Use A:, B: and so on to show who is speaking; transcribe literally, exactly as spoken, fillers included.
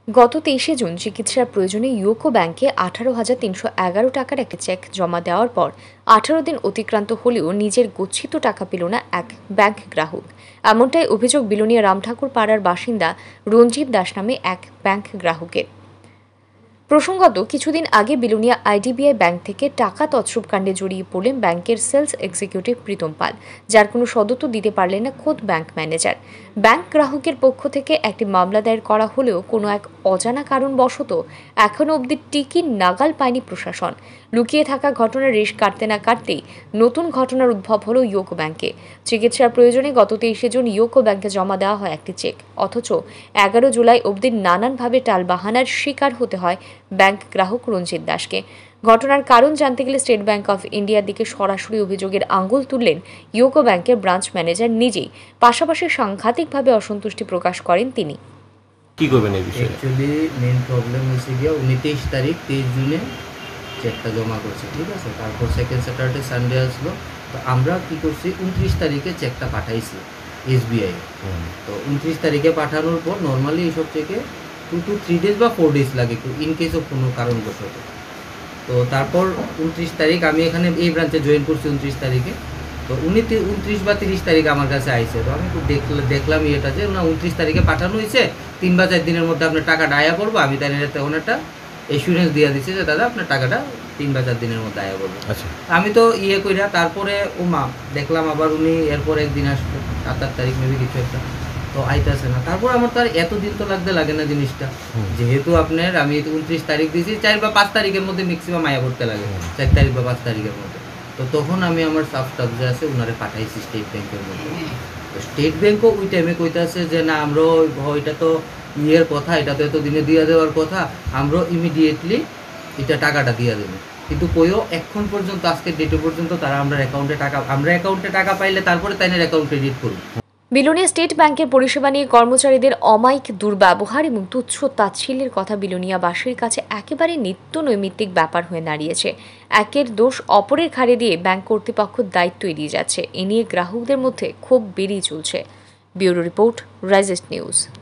A: গত তেইশে জুন চিকিৎসার প্রয়োজনে ইউকো ব্যাংকে আঠারো হাজার তিনশো এগারো টাকার একটি চেক জমা দেওয়ার পর আঠারো দিন অতিক্রান্ত হলেও নিজের গচ্ছিত টাকা পেল না এক ব্যাংক গ্রাহক। এমনটাই অভিযোগ বিলোনিয়া রামঠাকুর পাড়ার বাসিন্দা রঞ্জিত দাস নামে এক ব্যাংক গ্রাহকের। প্রসঙ্গত, কিছুদিন আগে বিলোনিয়া আইডিবিআই ব্যাংক থেকে টাকা তছরূপ কাণ্ডে জড়িয়ে পড়লেন ব্যাংকের সেলস এক্সিকিউটিভ প্রীতম পাল, যার কোনো সদুত্তর দিতে পারলেন না খোদ ব্যাংক ম্যানেজার। ব্যাংক গ্রাহকের পক্ষ থেকে একটি মামলা দায়ের করা হলেও কোনো এক অজানা কারণবশত এখনও অবধি টিকির নাগাল পায়নি প্রশাসন। লুকিয়ে থাকা ঘটনার রেশ কাটতে না কাটতেই নতুন ঘটনার উদ্ভব হলো ইউকো ব্যাংকে। চিকিৎসার প্রয়োজনে গত তেইশে জুন ইউকো ব্যাংকে জমা দেওয়া হয় একটি চেক, অথচ এগারো জুলাই অবধি নানানভাবে টালবাহানার শিকার হতে হয় ব্যাংক গ্রাহক রঞ্জিত দাসকে। ঘটনার কারণ জানতে গেলে স্টেট ব্যাংক অফ ইন্ডিয়ার দিকে সরাসরি অভিযোগের আঙুল তুললেন ইউকো ব্যাংকের ব্রাঞ্চ ম্যানেজার নিজেই। পাশাপাশি সাংঘাতিকভাবে অসন্তুষ্টি প্রকাশ করেন তিনি।
B: কি করবেন এই বিষয়ে?
C: অ্যাকচুয়ালি মেইন প্রবলেম হয়েছে গিয়ে উনি তেইশ তারিখ তেইশ জুনে চেকটা জমা করছে, ঠিক আছে। তারপর সেকেন্ড স্যাটারডে সানডে আসলো, তো আমরা কী করছি উনত্রিশ তারিখে চেকটা পাঠাইছি এসবিআই। তো উনত্রিশ তারিখে পাঠানোর পর নর্মালি এইসব চেকে টু টু থ্রি ডেজ বা ফোর ডেজ লাগে ইন কেস অফ কোনো কারণবশত। তো তারপর উনত্রিশ তারিখ আমি এখানে এই ব্রাঞ্চে জয়েন করছি উনত্রিশ তারিখে। তো উনি উনত্রিশ বা তিরিশ তারিখ আমার কাছে আইসে, তো আমি দেখলাম দেখলাম এটা যে না উনত্রিশ তারিখে পাঠানো হয়েছে, তিন বা চার দিনের মধ্যে আপনার টাকাটা আয়া করবো। আমি তাই তখন একটা এসুরেন্স দিয়ে দিচ্ছি যে দাদা আপনার টাকাটা তিন বা চার দিনের মধ্যে আয়া করবো।
B: আচ্ছা,
C: আমি তো ইয়ে কইরা তারপরে ও মা দেখলাম আবার উনি এরপর একদিন আসলো সাত আট তারিখ মেবি কিছু একটা, তো আইতেছে না। তারপর আমার তো আর এতদিন তো লাগতে লাগে না জিনিসটা, যেহেতু আপনার আমি উনত্রিশ তারিখ দিয়েছি, চার বা পাঁচ তারিখের মধ্যে ম্যাক্সিমাম আয়া করতে লাগে, চার তারিখ বা পাঁচ তারিখের মধ্যে। তো তখন আমি আমার সাব স্টাফ যে আছে ওনারে পাঠাইছি স্টেট ব্যাংকের মধ্যে। তো স্টেট ব্যাংকও ওই টাইমে কইতেছে যে না আমরা ওইটা তো ইয়ের কথা, এটা তো এতদিনে দিয়ে দেওয়ার কথা, আমরা ইমিডিয়েটলি এটা টাকাটা দিয়ে দেবো। কিন্তু কইও এখন পর্যন্ত আজকে ডেটে পর্যন্ত তারা আমরা অ্যাকাউন্টে টাকা আমরা অ্যাকাউন্টে টাকা পাইলে তারপরে তাইনের অ্যাকাউন্ট ক্রেডিট করব।
A: বিলোনিয়া স্টেট ব্যাংকের পরিষেবা নিয়ে কর্মচারীদের অমায়িক দুর্ব্যবহার এবং তুচ্ছ তাচ্ছিল্যের কথা বিলোনিয়াবাসীর কাছে একেবারে নিত্য নৈমিত্তিক ব্যাপার হয়ে দাঁড়িয়েছে। একের দোষ অপরের ঘাড়ে দিয়ে ব্যাংক কর্তৃপক্ষ দায়িত্ব এড়িয়ে যাচ্ছে। এ নিয়ে গ্রাহকদের মধ্যে ক্ষোভ বেড়েই চলছে। ব্যুরো রিপোর্ট, রাইজেস্ট নিউজ।